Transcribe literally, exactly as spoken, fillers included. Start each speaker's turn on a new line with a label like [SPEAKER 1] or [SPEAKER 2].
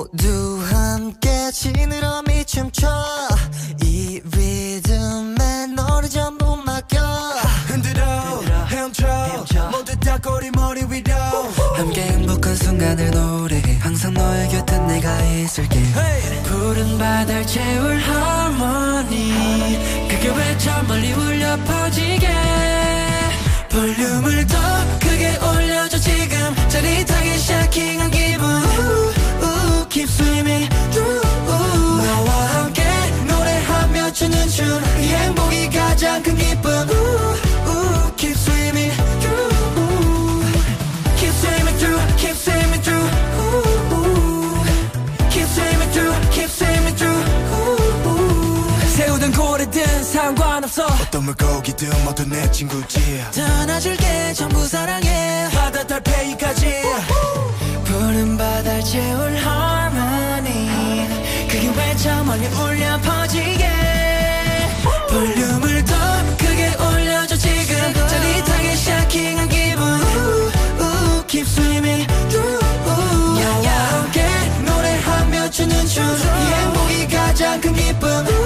[SPEAKER 1] 모두 함께 지느러미 춤춰 이 리듬에 너를 전부 맡겨
[SPEAKER 2] 흔들어 헤엄쳐 모두 다 꼬리 머리 위로
[SPEAKER 3] 함께 행복한 순간을 노래해 항상 너의 곁에 내가 있을게
[SPEAKER 2] hey.
[SPEAKER 3] 푸른 바다를 채울 하모니 그게 왜 저 멀리 울려 퍼지게
[SPEAKER 1] 볼륨을 더 크게 올려줘 지금 짜릿하게 샤킹한 기분 ooh, ooh, Keep swimming through 너와 함께 노래하며 추는 춤 이 행복이 가장 큰 기쁨 ooh, ooh, Keep swimming through Keep swimming through Keep swimming through ooh, ooh. Keep swimming through Keep swimming through ooh, ooh.
[SPEAKER 2] 새우든 고래든 상관없어
[SPEAKER 4] 어떤 물고기든 모두 내 친구지
[SPEAKER 1] 안아줄게 전부 사랑해
[SPEAKER 2] 바다 달팽이까지
[SPEAKER 1] 푸른 바다를 채울 harmony 그게 왜 저 멀리 울려 퍼지게 볼륨을 더 크게 올려줘 지금 짜릿하게 샤킹한 기분 ooh, ooh, Keep swimming through 너와 함께 노래하며 추는 춤 이 행복이 가장 큰 기쁨